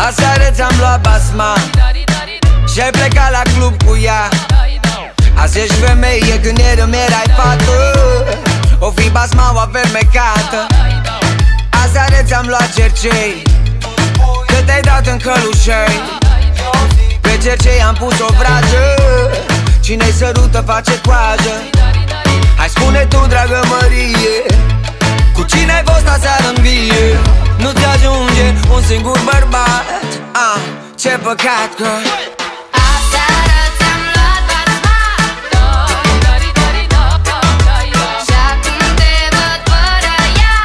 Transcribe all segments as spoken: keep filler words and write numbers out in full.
Aseară ți-am luat basma și-ai plecat la club cu ea. Azi ești femeie, când ieri erai fată. O fi basmaua fermecată. Aseară ți-am luat cercei, că te-ai dat în călușei. Pe cercei am pus o vrajă, cine-i sărută face coajă. Hai spune tu, dragă Mărie, cu cine ai fost aseară în vie? Nu-ți ajunge un singur bărbat. Ah, ce păcat că aseară ți-am luat basma și acum te văd fără ea.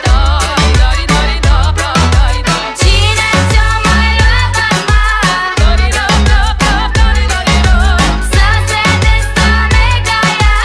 Cine ți-o mai luat basma? Să se desconecă ea.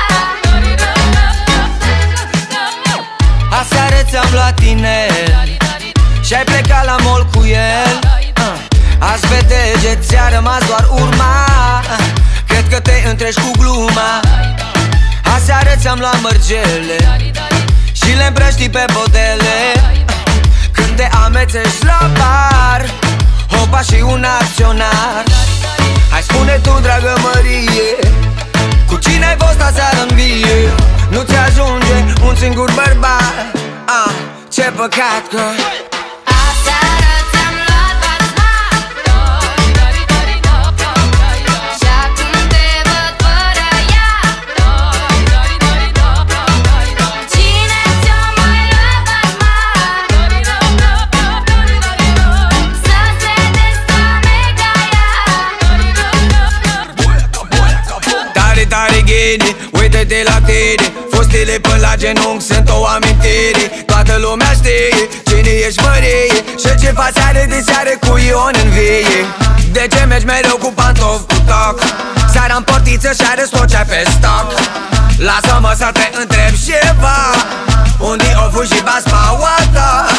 aseară ți-am luat tineri și-ai plecat la mall cu el. Azi vede, ți-a rămas doar urma. Cred că te întrești cu gluma. Aseară ți-am luat mărgele și le împrăștii pe bodele. Când te amețești la bar, hopa și un acționar. Hai spune tu, dragă Mărie, cu cine ai fost aseară în vie? Nu ți ajunge un singur bărbat. Ah, ce păcat că Aseară ți-am luat basma și acum te văd fără ea. Cine ți-o mai luat basma? Să se desconecă ea. Tare, tare ghini, uite-te la tine. Fostele până la genunchi sunt o amintire. Toată lumea știe cine ești, Mărie, și ce faci seară de seară cu Ion în vie. De ce mergi mereu cu pantofi cu toc? Seara în portiță și arăți tot ce-ai pe stoc. Lasă-mă să te întreb ceva, unde o fugi și basmaua ta?